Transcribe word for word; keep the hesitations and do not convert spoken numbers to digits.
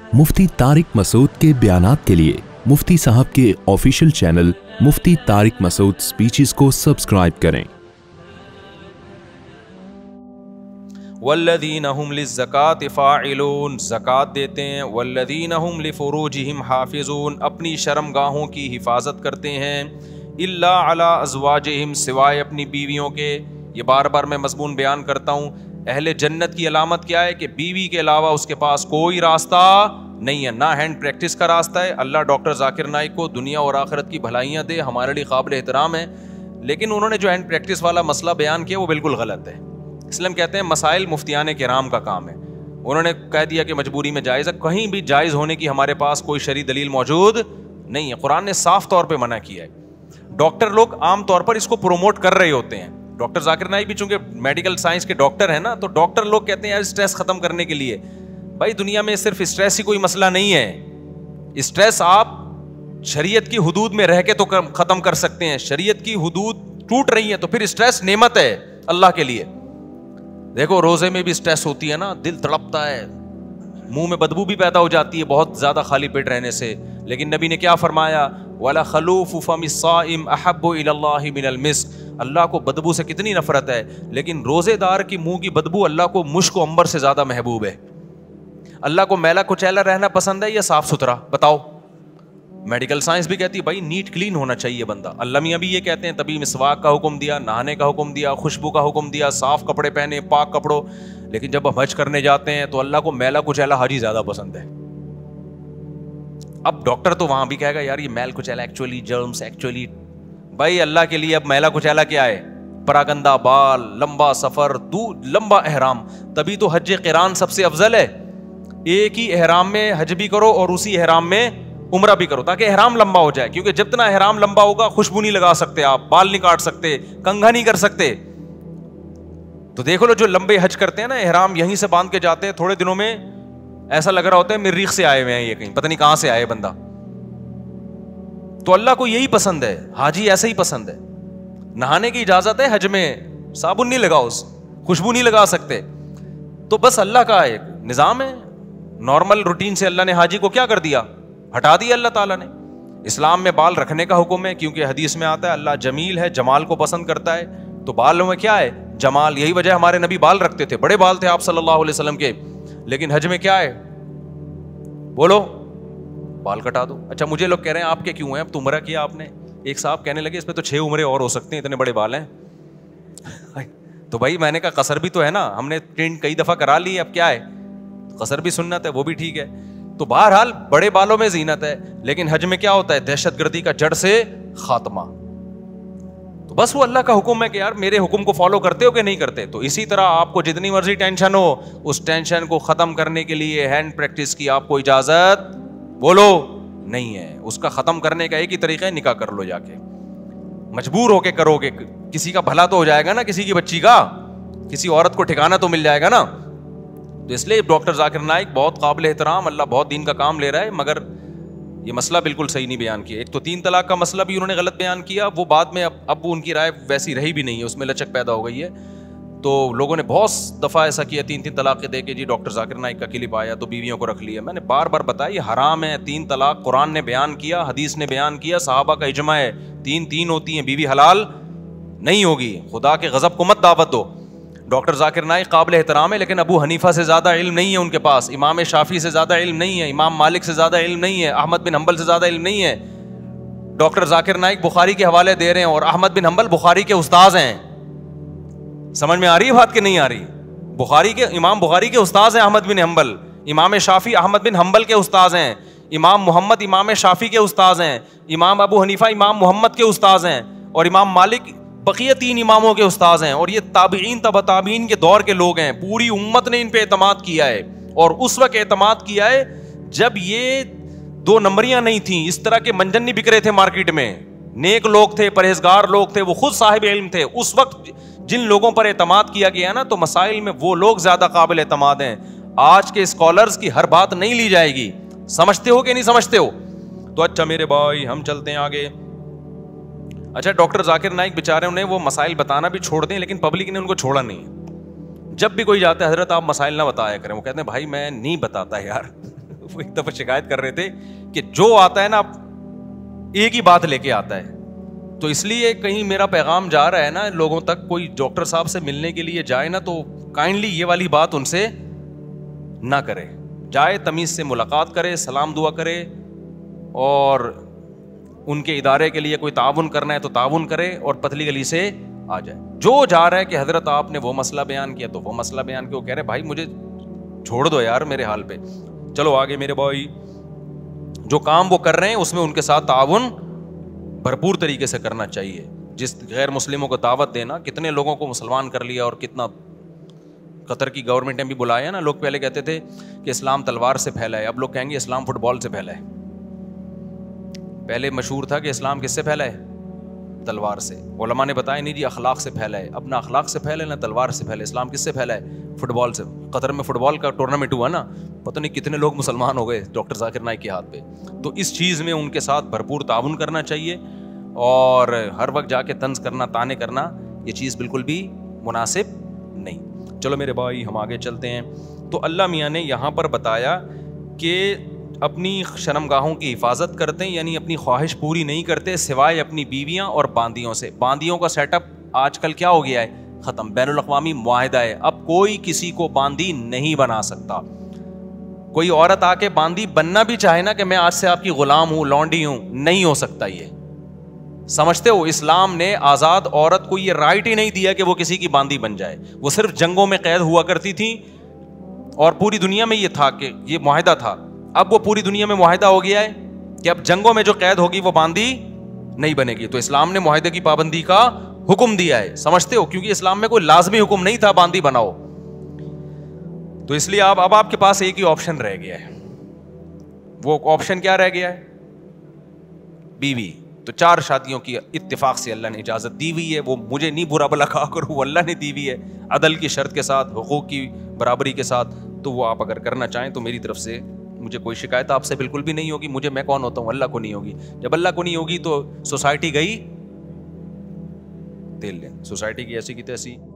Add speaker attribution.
Speaker 1: मुफ्ती तारिक मसूद के बयानात के लिए मुफ्ती साहब के official channel Mufti Tariq Masood speeches को सब्सक्राइब करें।
Speaker 2: वल्लज़ीना हुम लिज़्ज़काति फ़ाइलून, ज़कात देते हैं। वल्लज़ीना हुम लिफ़ुरूजिहिम हाफ़िज़ून, अपनी शर्मगाहों की हिफाजत करते हैं। इल्ला अला अज़वाजिहिम, सिवाय अपनी बीवियों के। ये बार बार मैं मज़मून बयान करता हूँ, अहले जन्नत की अलामत क्या है कि बीवी के अलावा उसके पास कोई रास्ता नहीं है, ना हैंड प्रैक्टिस का रास्ता है। अल्लाह डॉक्टर जाकिर नाइक को दुनिया और आखिरत की भलाइयाँ दे, हमारे लिए काबिल एहतराम है, लेकिन उन्होंने जो हैंड प्रैक्टिस वाला मसला बयान किया वो बिल्कुल गलत है। इसलिए हम कहते हैं मसाइल मुफ्तियान किराम का काम है। उन्होंने कह दिया कि मजबूरी में जायज़ है, कहीं भी जायज़ होने की हमारे पास कोई शरई दलील मौजूद नहीं है। कुरान ने साफ तौर पर मना किया है। डॉक्टर लोग आम तौर पर इसको प्रोमोट कर रहे होते हैं। डॉक्टर जाकिर नाइक भी चूंकि मेडिकल साइंस के डॉक्टर हैं ना, तो डॉक्टर लोग कहते हैं यार स्ट्रेस खत्म करने के लिए। भाई दुनिया में सिर्फ स्ट्रेस ही कोई मसला नहीं है। स्ट्रेस आप शरीयत की हुदूद में रह के तो खत्म कर सकते हैं। शरीयत की हुदूद टूट रही है तो फिर स्ट्रेस नेमत है अल्लाह के लिए। देखो रोजे में भी स्ट्रेस होती है ना, दिल तड़पता है, मुंह में बदबू भी पैदा हो जाती है बहुत ज्यादा खाली पेट रहने से, लेकिन नबी ने क्या फरमाया, वाला खलूफु फमिस्साइम अहब्बु इलल्लाहि मिनल मिस्क। अल्लाह को बदबू से कितनी नफरत है, लेकिन रोजेदार की मुंह की बदबू अल्लाह को मुश्क अंबर से ज्यादा महबूब है। अल्लाह को मैला कुचैला रहना पसंद है या साफ सुथरा? बताओ। मेडिकल साइंस भी कहती है भाई नीट क्लीन होना चाहिए बंदा। अल्लाह मियां भी ये कहते हैं, तभी मिसवाक का हुक्म दिया, नहाने का हुक्म दिया, खुशबू का हुक्म दिया, साफ कपड़े पहने, पाक कपड़ों। लेकिन जब हम हज करने जाते हैं तो अल्लाह को मैला कुचैला हाजी ज्यादा पसंद है। अब डॉक्टर तो वहां भी कहेगा यार ये मैल कुचैला एक्चुअली जर्म्स एक्चुअली। भाई अल्लाह के लिए अब मैला कुचैला क्या है? परागंदा बाल, लंबा सफर, दूर लंबा एहराम। तभी तो हज क़िरान सबसे अफजल है। एक ही एहराम में हज भी करो और उसी एहराम में उम्रा भी करो, ताकि एहराम लंबा हो जाए। क्योंकि जितना एहराम लंबा होगा खुशबू नहीं लगा सकते आप, बाल नहीं काट सकते, कंघा नहीं कर सकते। तो देखो लो जो लंबे हज करते हैं ना, एहराम यहीं से बांध के जाते हैं, थोड़े दिनों में ऐसा लग रहा होता है मरीख से आए हुए हैं ये, कहीं पता नहीं कहां से आए बंदा। तो अल्लाह को यही पसंद है, हाजी ऐसे ही पसंद है। नहाने की इजाजत है हज में, साबुन नहीं लगाओ, खुशबू नहीं लगा सकते। तो बस अल्लाह का एक निजाम है, नॉर्मल रूटीन से अल्लाह ने हाजी को क्या कर दिया, हटा दिया अल्लाह ताला ने। इस्लाम में बाल रखने का हुक्म है, क्योंकि हदीस में आता है अल्लाह जमील है, जमाल को पसंद करता है। तो बालों में क्या है? जमाल। यही वजह हमारे नबी बाल रखते थे, बड़े बाल थे आप सल्लल्लाहु अलैहि वसल्लम के। लेकिन हज में क्या है? बोलो, बाल कटा दो। अच्छा मुझे लोग कह रहे हैं आपके क्यों हैं, अब तो उम्रा किया आपने। एक साहब कहने लगे इस पे तो छह उम्रें और हो सकती हैं, इतने बड़े बाल हैं। तो भाई मैंने कहा कसर भी तो है ना, हमने ट्रेन कई दफा करा ली, अब क्या है, कसर भी सुन्नत है, वो भी ठीक है। तो बहरहाल बड़े बालों में जीनत है, लेकिन हज में क्या होता है? दहशतगर्दी का जड़ से खात्मा। तो बस वो अल्लाह का हुक्म है कि यार मेरे हुक्म को फॉलो करते हो कि नहीं करते। तो इसी तरह आपको जितनी मर्जी टेंशन हो, उस टेंशन को खत्म करने के लिए हैंड प्रैक्टिस की आपको इजाजत बोलो नहीं है। उसका खत्म करने का एक ही तरीका है, निकाह कर लो जाके। मजबूर होके करोगे, किसी का भला तो हो जाएगा ना, किसी की बच्ची का, किसी औरत को ठिकाना तो मिल जाएगा ना। तो इसलिए डॉक्टर जाकिर नाइक बहुत काबिल एहतराम, अल्लाह बहुत दीन का काम ले रहा है, मगर ये मसला बिल्कुल सही नहीं बयान किया। एक तो तीन तलाक का मसला भी उन्होंने गलत बयान किया, वो बाद में अब अब उनकी राय वैसी रही भी नहीं है, उसमें लचक पैदा हो गई है। तो लोगों ने बहुत दफ़ा ऐसा किया, तीन तीन तलाक़ें दे के जी डॉक्टर जाकिर नाइक का क्लिप आया तो बीवियों को रख लिया। मैंने बार बार बताया ये हराम है। तीन तलाक कुरान ने बयान किया, हदीस ने बयान किया, सहाबा का इजमा है, तीन तीन होती हैं, बीवी हलाल नहीं होगी। खुदा के गज़ब को मत दावत दो। डॉक्टर जाकिर नाइक काबिल एहतराम है, लेकिन अबू हनीफा से ज़्यादा इल्म नहीं है उनके पास, इमाम शाफी से ज़्यादा इल्म नहीं है, इमाम मालिक से ज़्यादा इल्म नहीं है, अहमद बिन हम्बल से ज़्यादा इल्म नहीं है। डॉक्टर जाकिर नाइक बुखारी के हवाले दे रहे हैं और अहमद बिन हम्बल बुखारी के उस्ताद हैं। समझ में आ रही है बात कि नहीं आ रही? बुखारी के इमाम बुखारी के उस्ताद हैं अहमद बिन हम्बल, इमाम शाफी अहमद बिन हम्बल के उस्ताद हैं, इमाम मोहम्मद इमाम शाफी के उस्ताद हैं, इमाम अबू हनीफा इमाम मोहम्मद के उस्ताद हैं, और इमाम मालिक बकिया तीन इमामों के उस्ताद हैं। और ये ताबीन तबा ताबीन के दौर के लोग हैं। पूरी उम्मत ने इन पे एतमाद किया है, और उस वक्त एतमाद किया है जब ये दो नंबरियां नहीं थी, इस तरह के मंजन नहीं बिक रहे थे मार्केट में। नेक लोग थे, परहेजगार लोग थे, वो खुद साहिब इल्म थे। उस वक्त जिन लोगों पर एतमाद किया गया ना, तो मसाइल में वो लोग ज्यादा काबिल एतमाद हैं। आज के स्कॉलर्स की हर बात नहीं ली जाएगी। समझते हो कि नहीं समझते हो? तो अच्छा मेरे भाई हम चलते हैं आगे। अच्छा डॉक्टर जाकिर नाइक बेचारे उन्हें वो मसाइल बताना भी छोड़ दें, लेकिन पब्लिक ने उनको छोड़ा नहीं। जब भी कोई जाता है हजरत आप मसाइल ना बताया करें, वो कहते हैं भाई मैं नहीं बताता यार وہ ایک دفعہ شکایت کر رہے تھے کہ جو آتا ہے نا ایک ہی بات لے کے آتا ہے. تو اس لیے کہیں میرا پیغام جا رہا ہے نا لوگوں تک, کوئی ڈاکٹر صاحب سے ملنے کے لیے جائے نا تو کائنڈلی یہ والی بات ان سے نہ کرے. جائے تمیز سے ملاقات کرے, سلام دعا کرے, اور ان کے ادارے کے لیے کوئی تعاون کرنا ہے تو تعاون کرے, اور پتلی گلی سے آ جائے. جو جا رہا ہے کہ حضرت آپ نے وہ مسئلہ بیان کیا تو وہ مسئلہ بیان کیا, وہ کہہ رہے بھائی مجھے چھوڑ دو یار میرے حال پہ, چلو آگے میرے بھائی. جو کام وہ کر رہے ہیں اس میں ان کے ساتھ تعاون بھرپور طریقے سے کرنا چاہیے. جس غیر مسلموں کو دعوت دینا, کتنے لوگوں کو مسلمان کر لیا, اور کتنا قطر کی گورنمنٹ نے بھی بلایا نا. لوگ پہلے کہتے تھے کہ اسلام تلوار سے پھیلا ہے, اب لوگ کہیں گے اسلام فٹ بال سے پھیلا ہے. پہلے مشہور تھا کہ اسلام کس سے پھیلا ہے, تلوار سے. علماء نے بتایا نہیں جی اخلاق سے پھیلا ہے. اب نہ اخلاق سے پھیلا ہے نہ تلوار سے پھیلا ہے. اسلام کس سے پھیلا ہے, فٹ بال سے. قطر میں فٹ بال کا ٹورنامنٹ ہوا نا, پتہ نہیں کتنے لوگ مسلمان ہو گئے ڈاکٹر ذاکر نائک کے ہاتھ پہ. تو اس چیز میں ان کے ساتھ بھرپور تعاون کرنا چاہیے, اور ہر وقت جا کے طنز کرنا, تانے کرنا, یہ چیز بالکل بھی مناسب نہیں. چلو میرے بھائی ہم آگے چلتے ہیں. تو اللہ میاں نے یہاں پر بتایا کہ اپنی شرمگاہوں کی حفاظت کرتے ہیں, یعنی اپنی خواہش پوری نہیں کرتے سوائے اپنی بیویاں اور باندیوں سے. باندیوں کا سیٹ اپ آج کل کیا ہو گیا ہے, ختم. بین الاقوامی معاہدہ ہے, اب کوئی کسی کو باندی نہیں بنا سکتا. کوئی عورت آ کے باندی بننا بھی چاہے نا کہ میں آج سے آپ کی غلام ہوں, لونڈی ہوں, نہیں ہو سکتا. یہ سمجھتے ہو, اسلام نے آزاد عورت کو یہ رائٹ ہی نہیں دیا کہ وہ کسی کی باندی بن جائے. وہ صرف جنگوں میں قید ہوا کرتی تھی, اور پوری دنیا میں یہ تھا کہ یہ معاہدہ تھا. اب وہ پوری دنیا میں معاہدہ ہو گیا ہے کہ اب جنگوں میں جو قید ہوگی وہ باندی نہیں بنے گی. تو اسلام نے معاہدے کی پابندی کا حکم دیا ہے, سمجھتے ہو, کیونکہ اسلام میں کوئی لازمی حکم نہیں تھا باندی بناؤ. تو اس لیے آپ اب آپ کے پاس ایک ہی آپشن رہ گیا ہے. وہ آپشن کیا رہ گیا ہے, بیوی. تو چار شادیوں کی اتفاق سے اللہ نے اجازت دی ہوئی ہے. وہ مجھے نہیں برا بلا کہا کرو, وہ اللہ نے دی ہوئی ہے عدل کی شرط کے ساتھ, حقوق کی برابری کے ساتھ. تو وہ آپ اگر کرنا چاہیں تو میری طرف سے مجھے کوئی شکایت آپ سے بالکل بھی نہیں ہوگی. مجھے, میں کون ہوتا ہوں, اللہ کو نہیں ہوگی. جب اللہ کو نہیں ہوگی تو سوسائٹی گئی تیل لیں, سوسائٹی کی ایسی کی تیسی.